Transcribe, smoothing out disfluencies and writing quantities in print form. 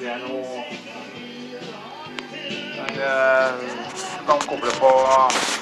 Det er noe der, du kan koble på